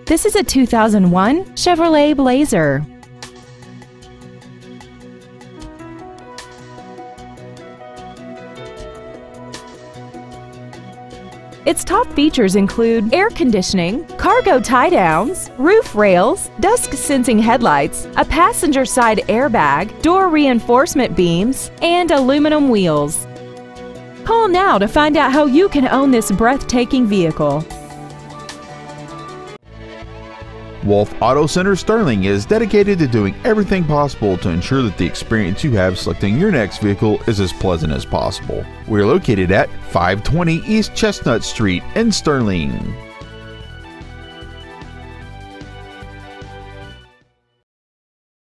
This is a 2001 Chevrolet Blazer. Its top features include air conditioning, cargo tie-downs, roof rails, dusk-sensing headlights, a passenger side airbag, door reinforcement beams, and aluminum wheels. Call now to find out how you can own this breathtaking vehicle. Wolf Auto Center Sterling is dedicated to doing everything possible to ensure that the experience you have selecting your next vehicle is as pleasant as possible. We're located at 520 East Chestnut Street in Sterling.